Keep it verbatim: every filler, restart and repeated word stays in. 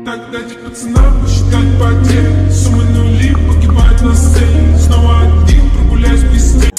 Так дайте пацанам посчитать потери. Суммы нули погибают на сцене. Снова один прогуляюсь без тени.